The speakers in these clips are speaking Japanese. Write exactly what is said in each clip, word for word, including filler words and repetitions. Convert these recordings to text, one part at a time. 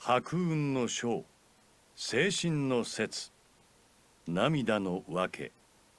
白雲の章、精神の説、涙の訳。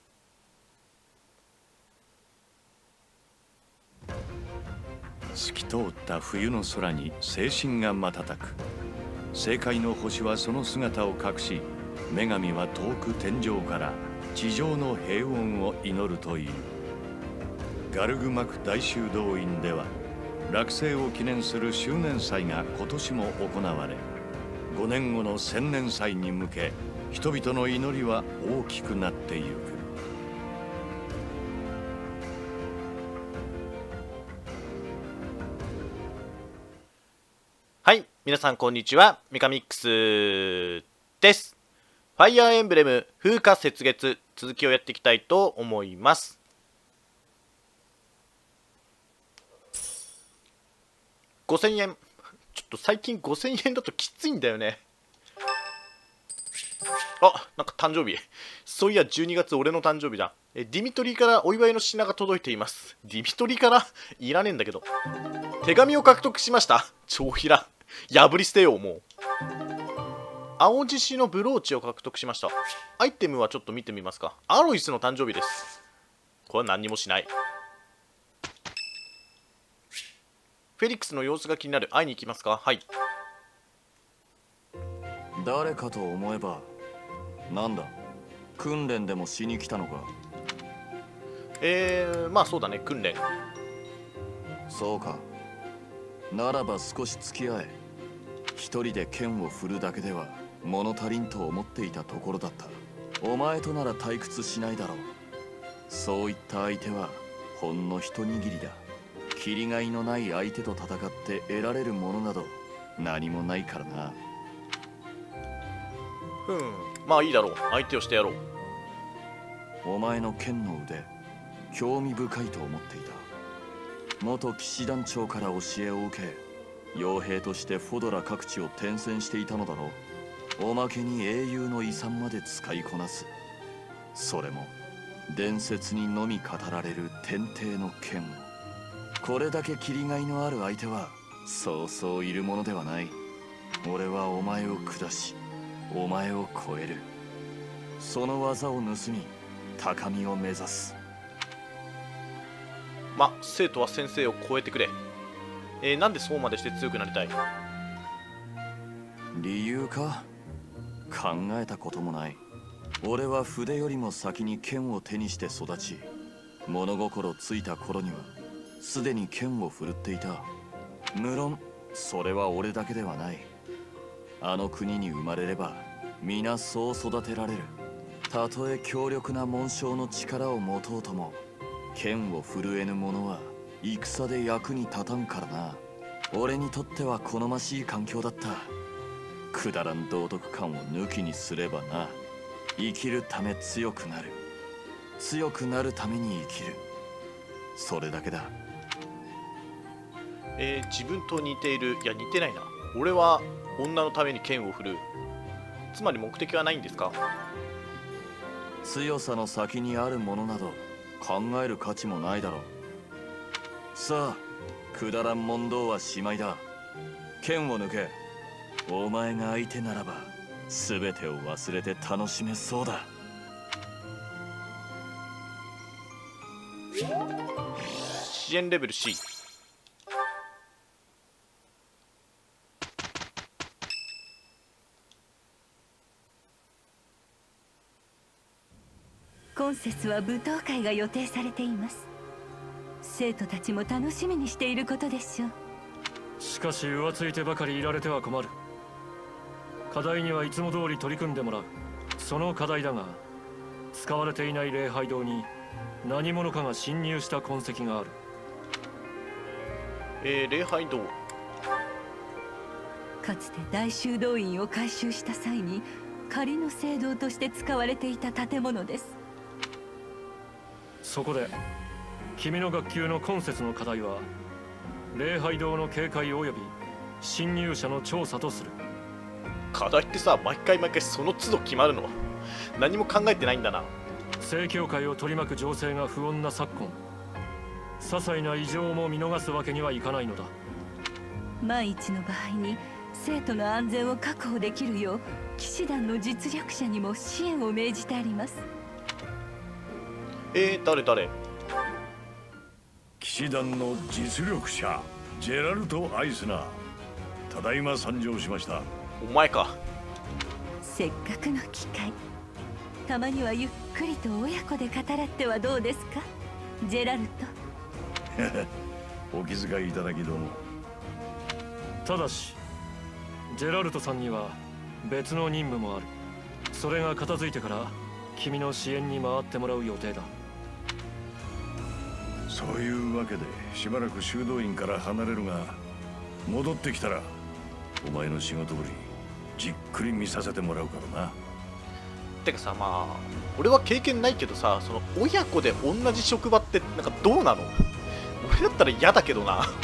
透き通った冬の空に精神が瞬く。正解の星はその姿を隠し、女神は遠く天上から地上の平穏を祈るという。ガルグマク大修道院では落成を記念する周年祭が今年も行われ、ごねんごの千年祭に向け人々の祈りは大きくなってゆく。 はい、皆さんこんにちは。ミカミックスです。ファイアーエンブレム風化雪月、続きをやっていきたいと思います。ごせんえん。ちょっと最近ごせんえんだときついんだよね。あ、なんか誕生日。そういやじゅうにがつ俺の誕生日だ。えディミトリーからお祝いの品が届いています。ディミトリーからいらねえんだけど。手紙を獲得しました。超ひら。破り捨てよう、もう。青獅子のブローチを獲得しました。アイテムはちょっと見てみますか。アロイスの誕生日です。これは何にもしない。フェリックスの様子が気になる。会いに行きますか。はい。 誰かと思えばなんだ、訓練でもしに来たのか。 えー、まあそうだね、訓練。 そうか。ならば少し付き合え。一人で剣を振るだけでは物足りんと思っていたところだった。お前となら退屈しないだろう。そういった相手はほんの一握りだ。切りがいのない相手と戦って得られるものなど何もないからな。 うん、まあいいだろう。相手をしてやろう。 お前の剣の腕、興味深いと思っていた。元騎士団長から教えを受け、傭兵としてフォドラ各地を転戦していたのだろう。おまけに英雄の遺産まで使いこなす。それも伝説にのみ語られる天帝の剣。これだけ切りがいのある相手はそうそういるものではない。俺はお前を下しお前を超える。その技を盗み高みを目指す。 ま、生徒は先生を超えてくれ。えー、なんでそうまでして強くなりたい？ 理由か？考えたこともない。俺は筆よりも先に剣を手にして育ち、物心ついた頃にはすでに剣を振るっていた。無論それは俺だけではない。あの国に生まれれば皆そう育てられる。たとえ強力な紋章の力を持とうとも、剣を振るえぬ者は戦で役に立たんからな。俺にとっては好ましい環境だった。くだらん道徳感を抜きにすればな。生きるため強くなる。強くなるために生きる。それだけだ。 えー、自分と似ている。いや似てないな。俺は女のために剣を振る。つまり目的はないんですか？ 強さの先にあるものなど考える価値もないだろう。さあ、くだらん問答はしまいだ。剣を抜け。お前が相手ならば全てを忘れて楽しめそうだ。 支援レベル C。 今節は舞踏会が予定されています。生徒たちも楽しみにしていることでしょう。 しかし浮ついてばかりいられては困る。課題にはいつも通り取り組んでもらう。その課題だが、使われていない礼拝堂に何者かが侵入した痕跡がある。 えー、礼拝堂。 かつて大修道院を改修した際に仮の聖堂として使われていた建物です。 そこで君の学級の今節の課題は礼拝堂の警戒及び侵入者の調査とする。 課題ってさ、毎回毎回その都度決まるの？何も考えてないんだな。 正教会を取り巻く情勢が不穏な昨今、些細な異常も見逃すわけにはいかないのだ。 万一の場合に生徒の安全を確保できるよう騎士団の実力者にも支援を命じてあります。 えー、誰誰？ 騎士団の実力者ジェラルト・アイスナー、ただいま参上しました。 お前か。 せっかくの機会、たまにはゆっくりと親子で語らってはどうですか、ジェラルト。お気遣いいただきどうも。 ただしジェラルトさんには別の任務もある。それが片付いてから君の支援に回ってもらう予定だ。 そういうわけでしばらく修道院から離れるが、戻ってきたらお前の仕事ぶりじっくり見させてもらうからな。 てかさ、まあ俺は経験ないけどさ、その親子で同じ職場ってなんかどうなの？俺だったら嫌だけどな。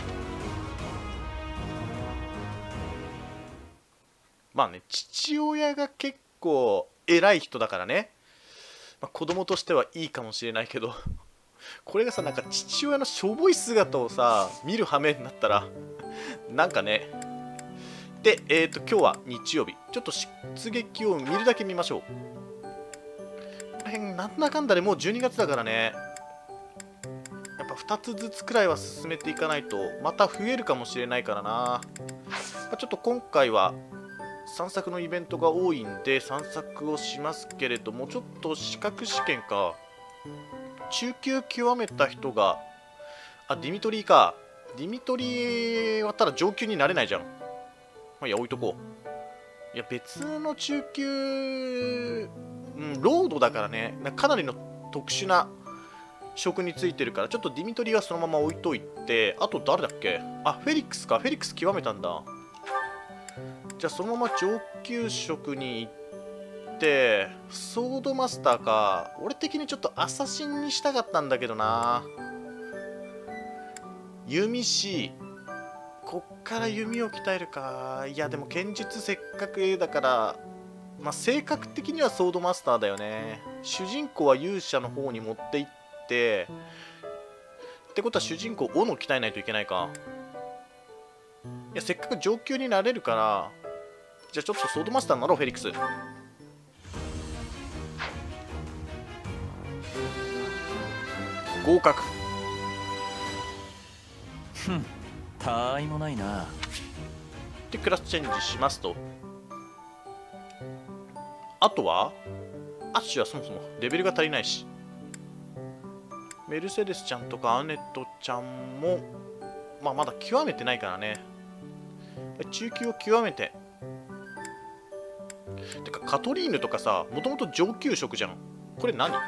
まあね、父親が結構偉い人だからね、まあ、子供としてはいいかもしれないけど、これがさ、なんか父親のしょぼい姿をさ見る羽目になったらなんかね。で、えっと今日は日曜日、ちょっと出撃を見るだけ見ましょう。この辺なんだかんだでもうじゅうにがつだからね、やっぱふたつずつくらいは進めていかないとまた増えるかもしれないからな。まあ、ちょっと今回は散策のイベントが多いんで散策をしますけれども、ちょっと資格試験か中級極めた人が、あ、ディミトリーか。ディミトリーはただ上級になれないじゃん。まあ、いや置いとこう。いや別の中級、うん、ロードだからね、かなりの特殊な職についてるから、ちょっとディミトリーはそのまま置いといて、あと誰だっけ。あ、フェリックスか。フェリックス極めたんだ。じゃあそのまま上級職に行って、ソードマスターか。俺的にちょっとアサシンにしたかったんだけどな。弓師、こっから弓を鍛えるか。いやでも剣術せっかくだから、まあ性格的にはソードマスターだよね。主人公は勇者の方に持っていってってことは主人公斧鍛えないといけないか。いやせっかく上級になれるから、じゃあちょっとソードマスターになろう。フェリックス合格。 ふん、たあいもないな。 でクラスチェンジしますと、あとはアッシュはそもそもレベルが足りないし、メルセデスちゃんとかアネットちゃんも、まあ、まだ極めてないからね。中級を極めて、てかカトリーヌとかさ、もともと上級職じゃん。これ何？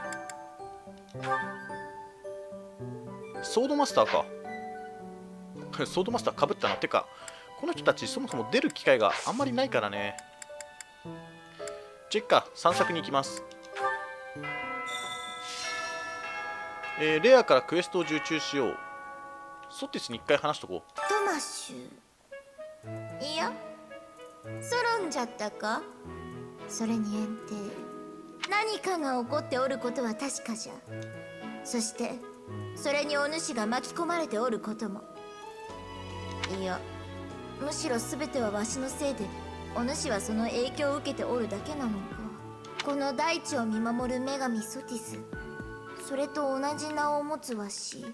ソードマスターか。ソードマスターかぶったな。てかこの人たちそもそも出る機会があんまりないからね。じゃあいっか、散策に行きます。えー、レアからクエストを受注しよう。ソティスに一回話しとこう。 トマッシュ、いやソロンじゃったか。それにエンテ何かが起こっておることは確かじゃ。そしてそれにお主が巻き込まれておることも。いやむしろ全てはわしのせいで、お主はその影響を受けておるだけなのか。この大地を見守る女神ソティス、それと同じ名を持つわし。うーん、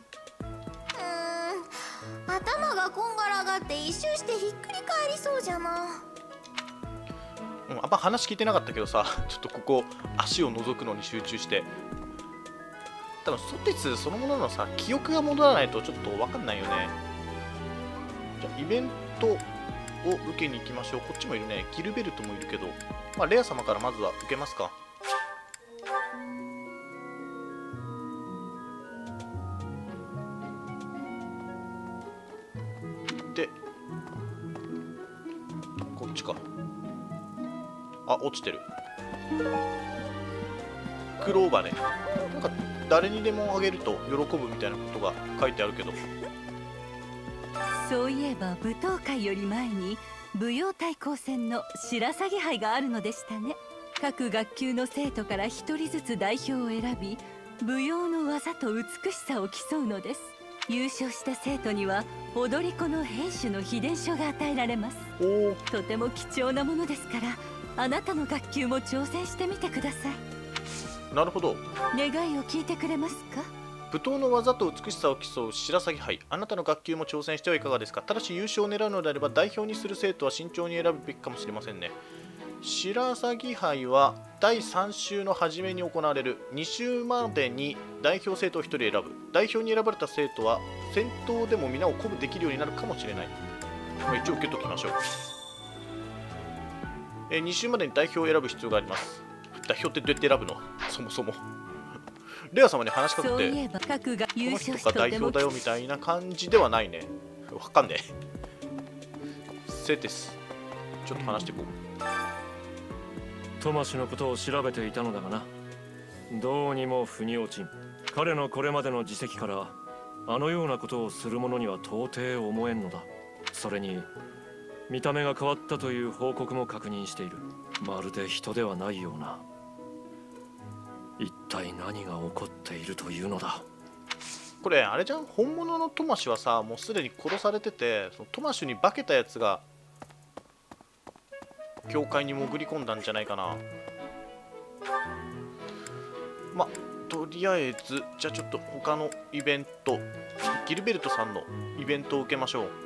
頭がこんがらがって一周してひっくり返りそうじゃな。 うん、あんま話聞いてなかったけどさ、ちょっとここ足を覗くのに集中して。多分ソティスそのもののさ記憶が戻らないとちょっと分かんないよね。じゃあイベントを受けに行きましょう。こっちもいるね。ギルベルトもいるけど、まあレア様からまずは受けますか。でこっちか。あ、落ちてる。クローバね。なんか誰にでもあげると喜ぶみたいなことが書いてあるけど。 そういえば舞踏会より前に舞踊対抗戦の白鷺杯があるのでしたね。各学級の生徒から一人ずつ代表を選び、舞踊の技と美しさを競うのです。 優勝した生徒には踊り子の兵種の秘伝書が与えられます。 おお、 とても貴重なものですから、あなたの学級も挑戦してみてください。 なるほど。 願いを聞いてくれますか？ 舞踏の技と美しさを競う白鷺杯、あなたの学級も挑戦してはいかがですか。ただし優勝を狙うのであれば代表にする生徒は慎重に選ぶべきかもしれませんね。白鷺杯はだいさん週の初めに行われる。に週までに代表生徒をひとり選ぶ。代表に選ばれた生徒は戦闘でも皆を鼓舞できるようになるかもしれない。まあ、一応受けときましょう。えに週までに代表を選ぶ必要があります。代表ってどうやって選ぶの？そもそもレア様に話しかけて、 そういえば各が優この人勝しが代表だよみたいな感じではないね。わかんねえ。セテス、ちょっと話していこう。 トマシのことを調べていたのだがな。どうにも腑に落ちん。彼のこれまでの実績からあのようなことをする者には到底思えんのだ。それに見た目が変わったという報告も確認している。まるで人ではないような。一体何が起こっているというのだ。 これあれじゃん、本物のトマシはさ、もうすでに殺されてて、そのトマシに化けたやつが教会に潜り込んだんじゃないかな。ま、とりあえずじゃあちょっと他のイベント、ギルベルトさんのイベントを受けましょう。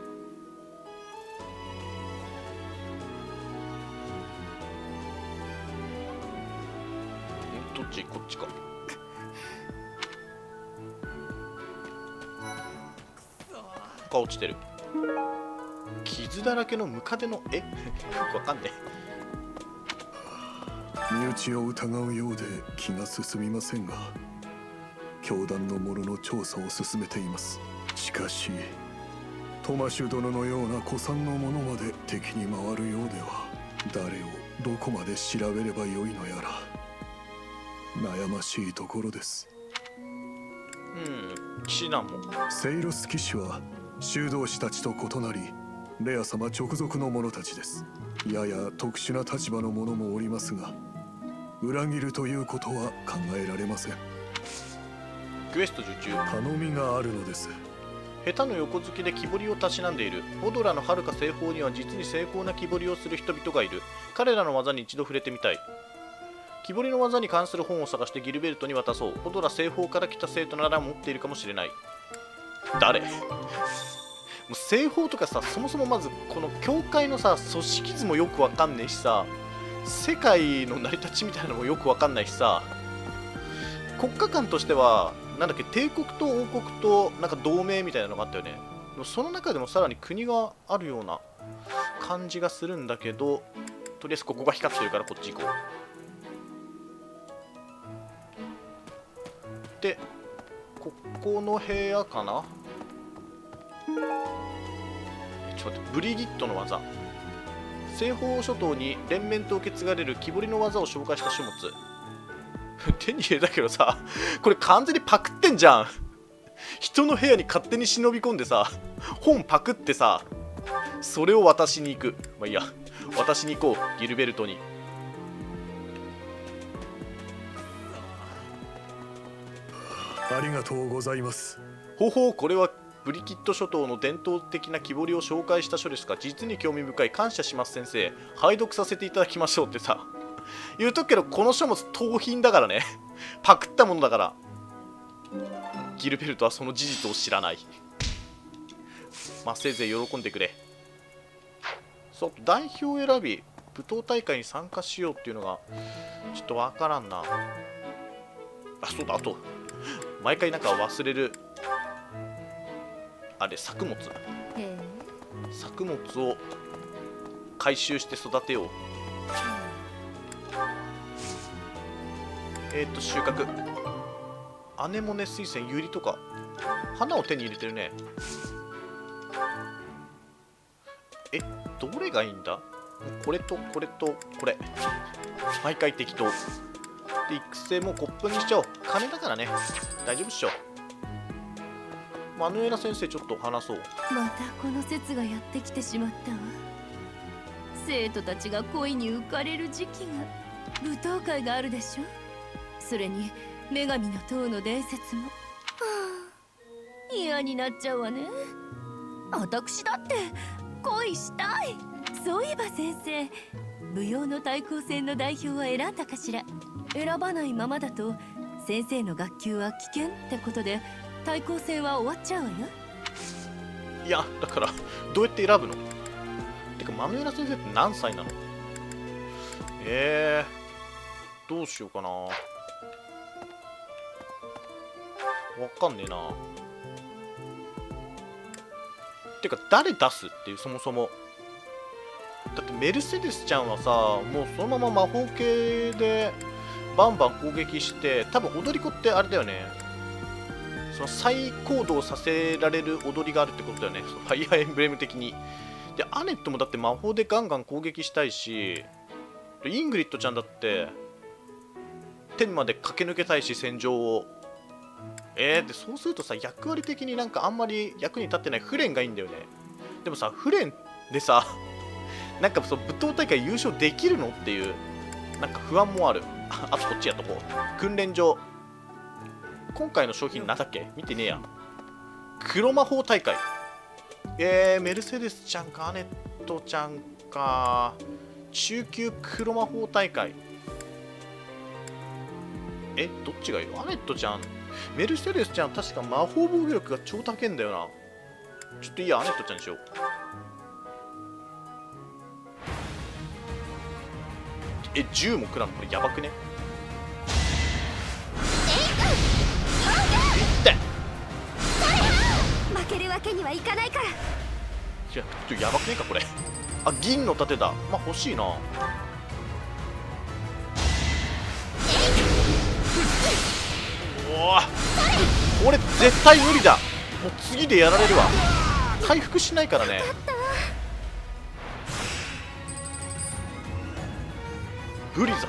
どっち？こっちか。他落ちてる。傷だらけのムカデの絵よくわかんねえ。身内を疑うようで気が進みませんが、教団の者の調査を進めています。しかしトマシュ殿のような古参の者まで敵に回るようでは、誰をどこまで調べればよいのやら悩ましいところです。 うん、騎士団もセイロス騎士は修道士たちと異なりレア様直属の者たちです。やや特殊な立場の者もおりますが、裏切るということは考えられません。 クエスト受注。 頼みがあるのです。 下手の横好きで木彫りをたしなんでいる。オドラの遥か西方には実に精巧な木彫りをする人々がいる。彼らの技に一度触れてみたい。木彫りの技に関する本を探してギルベルトに渡そう。オドラ西方から来た生徒なら持っているかもしれない。誰？もう西方とかさ、そもそもまずこの教会のさ組織図もよくわかんねえしさ、世界の成り立ちみたいなのもよくわかんないしさ、国家間としてはなんだっけ、帝国と王国となんか同盟みたいなのがあったよね。でもその中でもさらに国があるような感じがするんだけど、とりあえずここが光ってるからこっち行こう。で、ここの部屋かな。ちょっと待って、ブリギットの技。西方諸島に連綿と受け継がれる木彫りの技を紹介した書物。手に入れたけどさ、これ完全にパクってんじゃん。人の部屋に勝手に忍び込んでさ、本パクってさ、それを渡しに行く。まあいいや、渡しに行こう、ギルベルトに。 ありがとうございます。 ほほう、これはブリキッド諸島の伝統的な木彫りを紹介した書ですか。実に興味深い。感謝します先生。拝読させていただきましょうってさ、言うとくけどこの書物盗品だからね。パクったものだから。ギルベルトはその事実を知らない。まあせいぜい喜んでくれ。そう、代表選び舞踏大会に参加しようっていうのがちょっとわからんな。あ、そうだ、あと毎回なんか忘れるあれ、作物。作物を回収して育てよう。えっと収穫、アネモネ水仙、ユリとか花を手に入れてるね。え、どれがいいんだ。これとこれとこれ、毎回適当で、育成もコップにしちゃおう。金だからね、大丈夫っしょ。マヌエラ先生、ちょっと話そう。 またこの説がやってきてしまったわ。生徒たちが恋に浮かれる時期が、舞踏会があるでしょ。それに女神の塔の伝説も、はあ、いやアになっちゃうわね。私だって恋したい。そういえば先生、舞踊の対抗戦の代表は選んだかしら。選ばないままだと先生の学級は危険ってことで対抗戦は終わっちゃうわよ。 いやだからどうやって選ぶの？てかマヌエラ先生って何歳なの？えー、どうしようかな。わかんねえな。てか誰出すっていう、そもそも。だってメルセデスちゃんはさ、もうそのまま魔法系でバンバン攻撃して、多分踊り子ってあれだよね、その再行動させられる踊りがあるってことだよね、そのファイアーエンブレム的に。でアネットもだって魔法でガンガン攻撃したいし、イングリッドちゃんだって天まで駆け抜けたいし、戦場を。えー、でそうするとさ、役割的になんかあんまり役に立ってないフレンがいいんだよね。でもさ、フレンでさなんかそう舞踏大会優勝できるのっていうなんか不安もある。あとこっちやっとこう。訓練場。今回の商品なんだっけ、見てねえや。黒魔法大会。えー、メルセデスちゃんかアネットちゃんか。中級黒魔法大会。え、どっちがいい？アネットちゃん、メルセデスちゃん確か魔法防御力が超高いんだよな。ちょっといいや、アネットちゃんにしよう。え、じゅうも食らうのこれやばくね？いって負けるわけにはいかないから。 いや、ちょっとやばくねえかこれ。あ、銀の盾だ。まあ欲しいな。おお、これ絶対無理だ。もう次でやられるわ。回復しないからね。ブリザー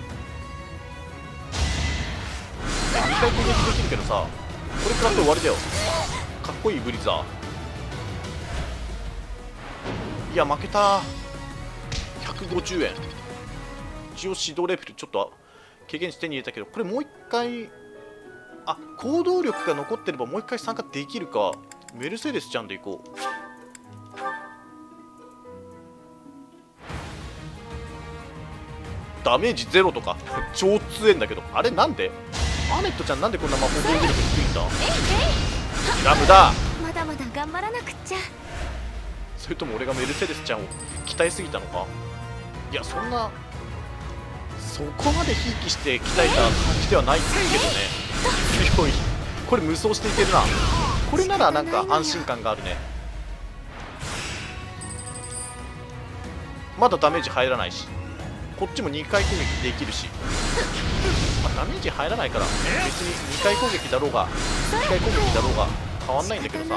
にかい攻撃できるけどさ、これ食らって終わりだよ。かっこいいブリザー。いや負けた。ひゃくごじゅうえん。一応指導レベルちょっと経験値手に入れたけど、これもう一回、あ、行動力が残ってればもう一回参加できるか。メルセデスちゃんでいこう。ダメージゼロとか超強えんだけど、あれなんでアネットちゃんなんでこんな魔法防御力低いんだ。ラムだ。 まだまだ頑張らなくっちゃ。 それとも俺がメルセデスちゃんを鍛えすぎたのか。いやそんなそこまでひいきして鍛えた感じではないけどね。強い。これ無双していけるな。これならなんか安心感があるね。まだダメージ入らないし、こっちもにかい攻撃できるし、まあ、ダメージ入らないから別ににかい攻撃だろうがにかい攻撃だろうが変わんないんだけどさ。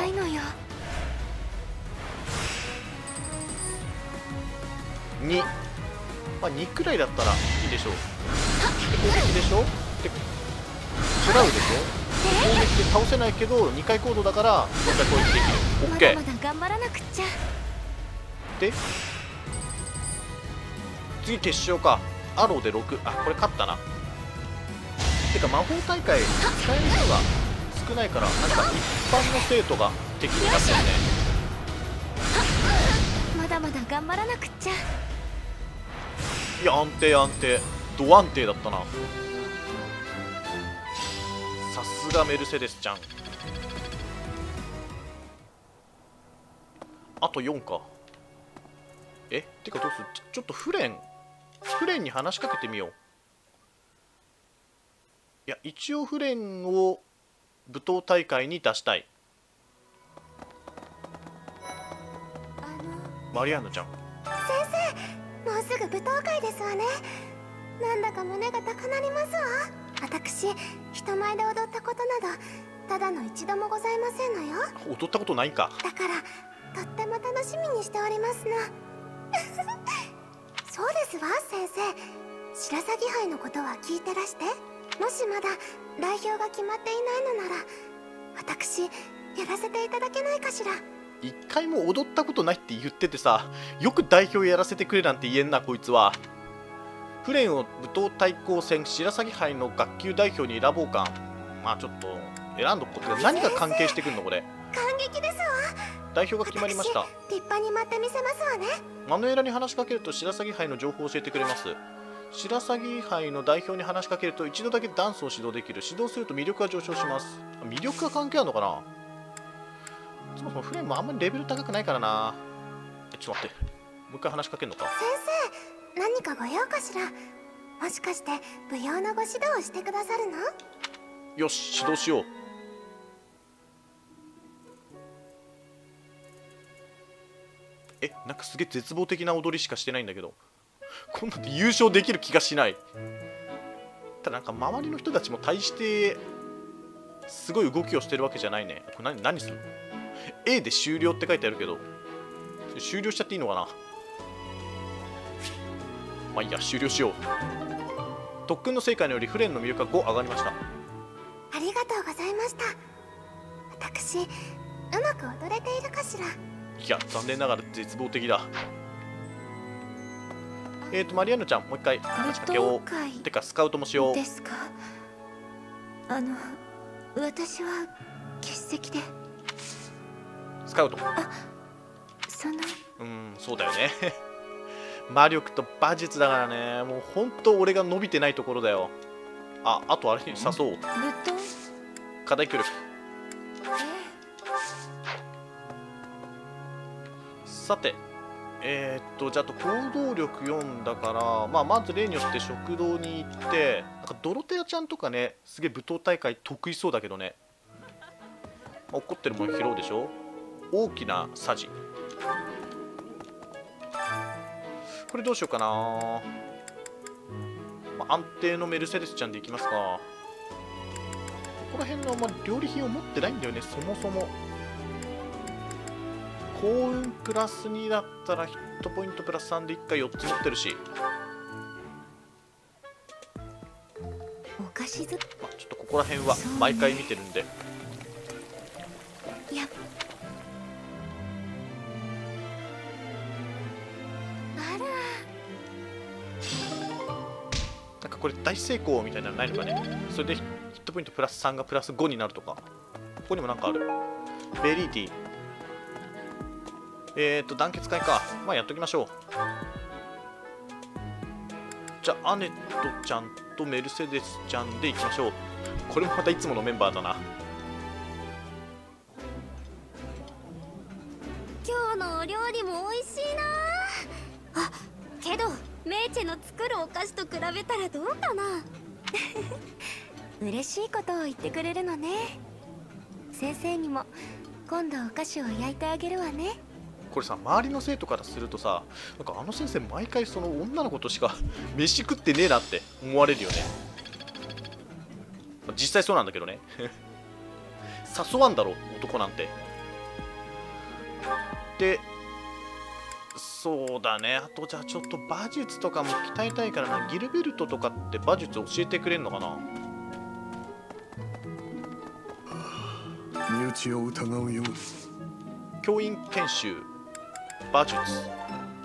に、まあ、にくらいだったらいいでしょう。で攻撃でしょ。で食らうでしょ。攻撃で倒せないけどにかい行動だからもういっかい攻撃できる。 OK。 まだまだ頑張らなくっちゃ。 で次決勝か。アローでろく。あ、これ勝ったな。てか魔法大会使える人が少ないから、なんか一般の生徒が敵になってるね。 まだまだ頑張らなくっちゃ。 いや安定安定、ド安定だったな。さすがメルセデスちゃん。あとよんか。えてかどうする。ちょちょっとフレンフレンに話しかけてみよう。いや一応フレンを舞踏大会に出したい。 あのマリアンヌちゃん。 先生、もうすぐ舞踏会ですわね。なんだか胸が高鳴りますわ。私人前で踊ったことなどただの一度もございませんのよ。 踊ったことないんか。 だからとっても楽しみにしておりますの。そうですわ先生、白鷺杯のことは聞いてらして、もしまだ代表が決まっていないのなら私やらせていただけないかしら。 一回も踊ったことないって言っててさ、よく代表やらせてくれなんて言えんなこいつは。フレンを舞踏対抗戦白鷺杯の学級代表に選ぼうか。まあちょっと選んどくことで何が関係してくるのこれ。 感激ですわ。 代表が決まりました。 立派に待ってみせますわね。 マヌエラに話しかけると白鷺杯の情報を教えてくれます。白鷺杯の代表に話しかけると一度だけダンスを指導できる。指導すると魅力が上昇します。魅力が関係あるのかな。そもそもフレームもあんまりレベル高くないからな。えちょっと待って、もう一回話しかけるのか。 先生、何かご用かしら。もしかして舞踊のご指導をしてくださるの？ よし、指導しよう。え、なんかすげえ絶望的な踊りしかしてないんだけど、こんなんで優勝できる気がしない。ただなんか周りの人たちも対してすごい動きをしてるわけじゃないね。これ 何, 何するの ?A で終了って書いてあるけど、終了しちゃっていいのかな。まあいいや、終了しよう。特訓の成果によりフレンの魅力がご上がりました。 ありがとうございました。私、うまく踊れているかしら。 いや、残念ながら絶望的だ。えーと、マリアンヌちゃん、もう一回話しかけよう。てか、スカウトもしよう。 ですか。あの、私は欠席で。 スカウト。 あ、その。 うん、そうだよね。魔力と馬術だからね、もう本当俺が伸びてないところだよ。あ、あとあれに誘おう。課題協力。さて、えー、っと、じゃあ、あと行動力よんだから、まあ、まず例によって食堂に行って、なんかドロテアちゃんとかね、すげえ舞踏大会得意そうだけどね。まあ、怒ってるもの拾うでしょ。大きなさじ。これどうしようかな。まあ、安定のメルセデスちゃんでいきますか。ここら辺の、まあ、料理品を持ってないんだよね、そもそも。幸運プラスにだったらヒットポイントプラスさんでいっかいよっつ持ってるし、 お菓子ず、 まあ、ちょっとここら辺は毎回見てるんで、 いや、あら、 なんかこれ大成功みたいなのないのかね。それでヒットポイントプラスさんがプラスごになるとか。ここにもなんかある。ベリーティー、えーと、団結会か。まあ、やっときましょう。じゃあ、アネットちゃんとメルセデスちゃんでいきましょう。これもまたいつものメンバーだな。 今日のお料理も美味しいなあ。けど、メイチェの作るお菓子と比べたらどうかな。嬉しいことを言ってくれるのね。先生にも今度お菓子を焼いてあげるわね。 これさ、周りの生徒からするとさ、なんかあの先生毎回その女の子としか飯食ってねえなって思われるよね。実際そうなんだけどね。誘わんだろ男なんて。で、そうだね、あとじゃあちょっと馬術とかも鍛えたいからな。ギルベルトとかって馬術教えてくれんのかな。 身内を疑うようです。 教員研修馬術、うーん、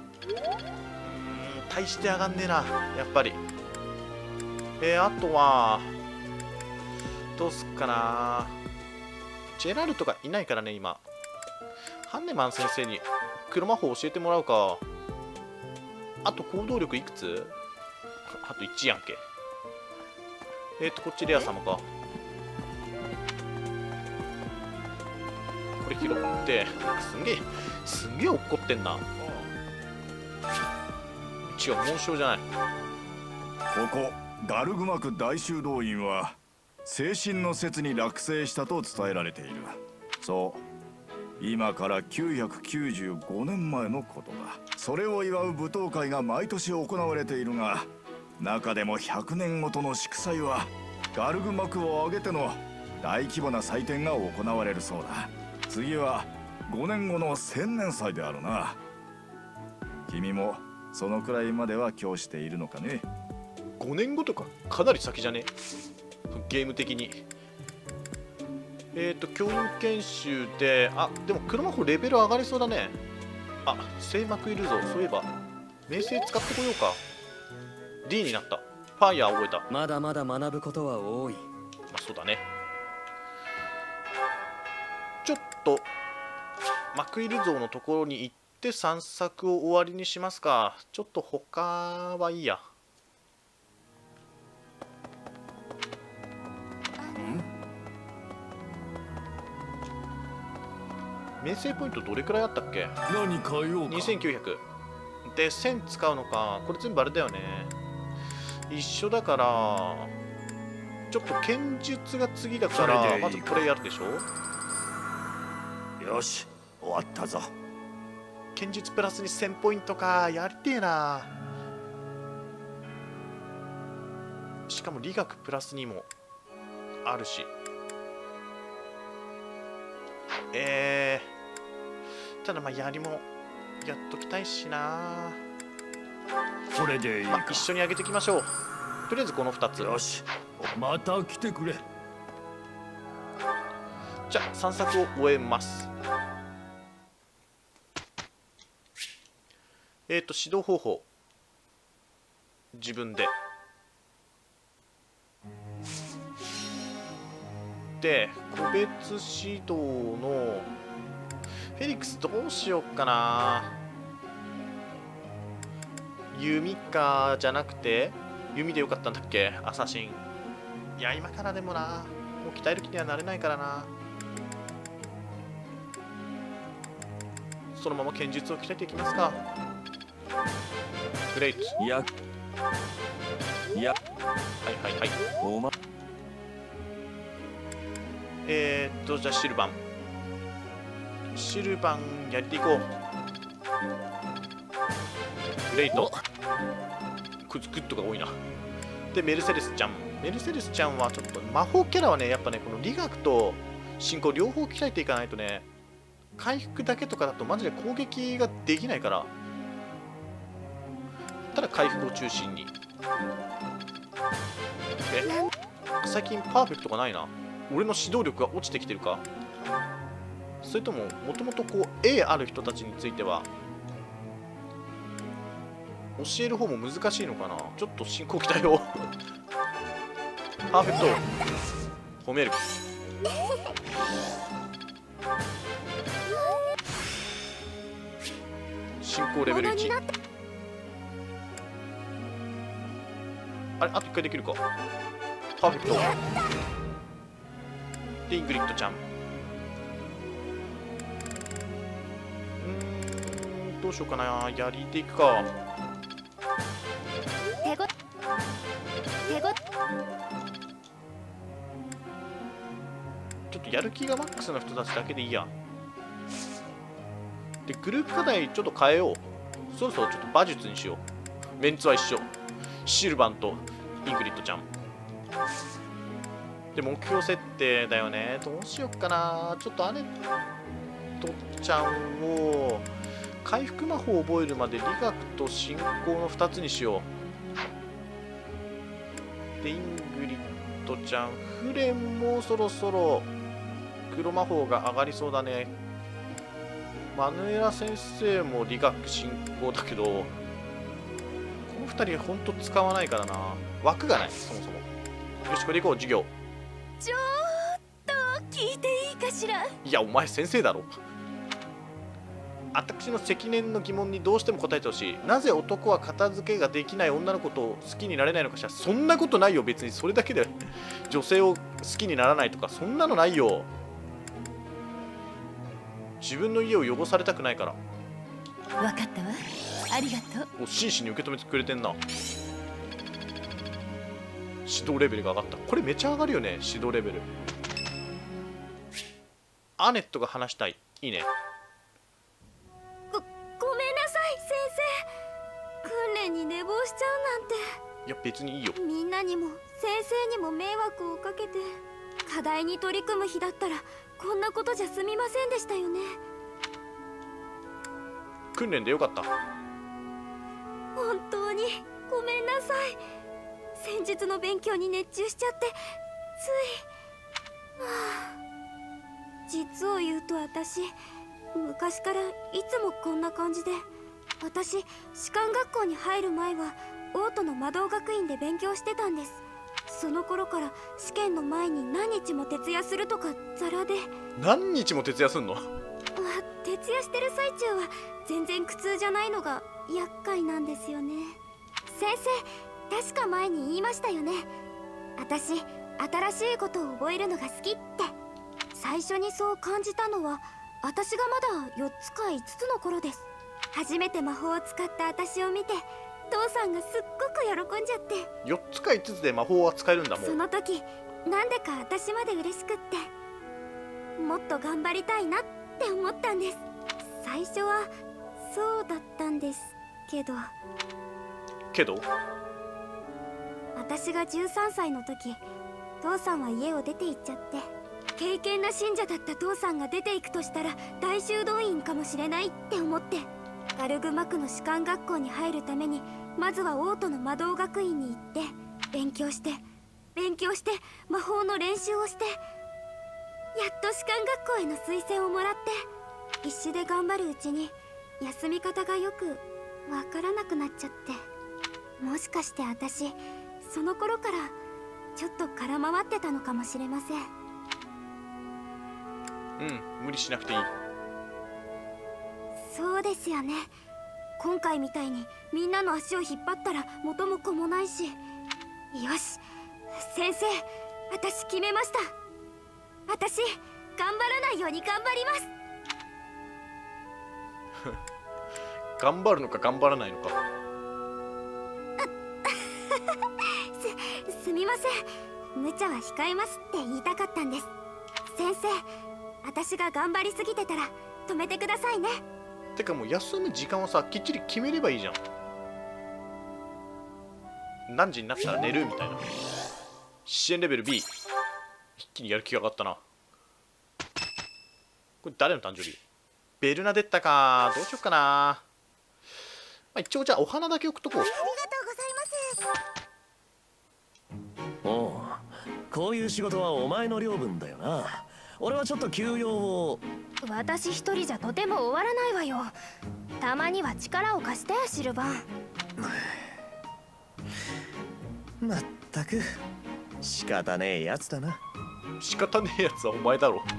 大して上がんねえな、やっぱり。えー、あとはどうすっかな。ジェラルトがいないからね今。ハンネマン先生に黒魔法教えてもらうか。あと行動力いくつ？あといちやんけ。えっ、ー、とこっちレア様か。これ拾ってすんげえすんげえ怒ってんな。違う、紋章じゃない。 ここガルグマク大修道院は精神の説に落成したと伝えられている。そう、今からきゅうひゃくきゅうじゅうごねんまえのことだ。それを祝う舞踏会が毎年行われているが、中でもひゃくねんごとの祝祭はガルグマクを挙げての大規模な祭典が行われるそうだ。次はごねんごの千年祭であるな。君もそのくらいまでは今日しているのかね。 ごねんごとかかなり先じゃね、ゲーム的に。えっ、ー、と教員研修で、あ、でも黒魔法レベル上がりそうだね。あ、聖幕いるぞ。そういえば名声使ってこようか。 D になった。ファイヤー覚えた。 まだまだ学ぶことは多い。 まあそうだね。ちょっとマクイル像のところに行って散策を終わりにしますか。ちょっと他はいいや。名声ポイントどれくらいあったっけ？ 何か用か。 にせんきゅうひゃくでせん使うのか。これ全部あれだよね、一緒だから。ちょっと剣術が次だからまずこれやるでしょ。 よし、終わったぞ。 剣術プラスにせんポイントか。やりてえな。しかも理学プラスにもあるし。えー、ただまあ槍もやっときたいしな。 これでいいか。 まあ、一緒に上げていきましょう。とりあえずこのふたつ。 よし、また来てくれ。 じゃあ散策を終えます。えっ、ー、と指導方法、自分でで個別指導のフェリックスどうしよっかな。弓かじゃなくて弓でよかったんだっけ、アサシン。いや今からでもな、もう鍛える気にはなれないからな。そのまま剣術を鍛えていきますか。グレイト。 いやいや、 はいはいはい。 おまえー、っとじゃあシルバンシルバンやりていこう。グレイト。クズクッドが多いな。でメルセデスちゃん。メルセデスちゃんはちょっと魔法キャラはね、やっぱねこの理学と進行両方鍛えていかないとね、回復だけとかだとマジで攻撃ができないから。ただ回復を中心に。え、最近パーフェクトがないな。俺の指導力が落ちてきてるか。それとももともとこう A ある人たちについては教える方も難しいのかな。ちょっと進行期待をパーフェクト褒める。進行レベルいち。あれあといっかいできるか。パーフェクトでイングリッドちゃん。うーんどうしようかな。やりでいくか。 手ご手ごちょっとやる気がマックスの人たちだけでいいや。でグループ課題ちょっと変えよう。そろそろちょっと馬術にしよう。メンツは一緒。シルバンとイングリッドちゃんで目標設定だよね。どうしよっかな。ちょっとアネットちゃんを回復魔法を覚えるまで理学と進行のふたつにしよう。でイングリッドちゃん、フレンもそろそろ黒魔法が上がりそうだね。マヌエラ先生も理学進行だけど、このふたりほんと使わないからな。枠がないそもそも。よしこれでいこう。授業ちょっと聞いていいかしら。 いやお前先生だろ。私の積年の疑問にどうしても答えてほしい。なぜ男は片付けができない女の子と好きになれないのかしら。そんなことないよ別に。それだけで女性を好きにならないとかそんなのないよ。自分の家を汚されたくないから。 分かったわ、ありがとう。 お真摯に受け止めてくれてんな。指導レベルが上がった。これめちゃ上がるよね指導レベル。アネットが話したい。いいね。 ごごめんなさい先生。訓練に寝坊しちゃうなんて。 いや別にいいよ。 みんなにも先生にも迷惑をかけて、課題に取り組む日だったらこんなことじゃ済みませんでしたよね。 訓練でよかった。 本当にごめんなさい。戦術の勉強に熱中しちゃってつい、はあ、実を言うと私昔からいつもこんな感じで。私士官学校に入る前は王都の魔導学院で勉強してたんです。 その頃から試験の前に何日も徹夜するとかザラで。 何日も徹夜すんの？ わ、徹夜してる最中は全然苦痛じゃないのが厄介なんですよね。先生、確か前に言いましたよね。私、新しいことを覚えるのが好きって。最初にそう感じたのは私がまだよっつかいつつの頃です。初めて魔法を使った私を見て父さんがすっごく喜んじゃって。 よっつかいつつで魔法は使えるんだもん。 その時なんでか私まで嬉しくって、もっと頑張りたいなって思ったんです。最初はそうだったんですけどけど私がじゅうさんさいの時、父さんは家を出て行っちゃって、敬虔な信者だった父さんが出ていくとしたら大修道院かもしれないって思って、ガルグマ区の士官学校に入るためにまずは王都の魔導学院に行って勉強して勉強して魔法の練習をして、やっと士官学校への推薦をもらって、必死で頑張るうちに休み方がよくわからなくなっちゃって、もしかして私その頃からちょっと空回ってたのかもしれません。 うん、無理しなくていい。 そうですよね。今回みたいにみんなの足を引っ張ったら元も子もないし。よし先生、私決めました。私頑張らないように頑張ります。 頑張るのか頑張らないのか。 す、すみません。無茶は控えますって言いたかったんです。先生、私が頑張りすぎてたら止めてくださいね。 てかもう休む時間をさ、きっちり決めればいいじゃん。何時になったら寝るみたいな。支援レベル ビー。一気にやる気が上がったな。これ誰の誕生日？ベルナデッタか。どうしよっかな。まあ、一応じゃあお花だけ置くとこう。 ありがとうございます。 おう、こういう仕事はお前の領分だよな。俺はちょっと休養を。 私一人じゃとても終わらないわよ。たまには力を貸してシルバン。 まったく仕方ねえやつだな。 仕方ねえやつはお前だろ。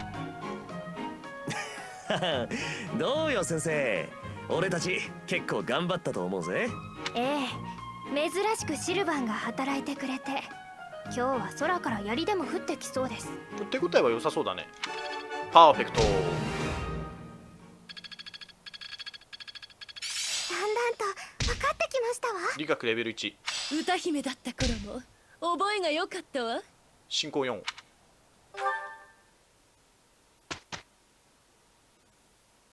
どうよ先生、俺たち結構頑張ったと思うぜ。 ええ、珍しくシルバンが働いてくれて、今日は空から槍でも降ってきそうです。 手応えは良さそうだね。パーフェクト。 だんだんと分かってきましたわ。 理学レベルいち。 歌姫だった頃も覚えが良かったわ。 進行よん。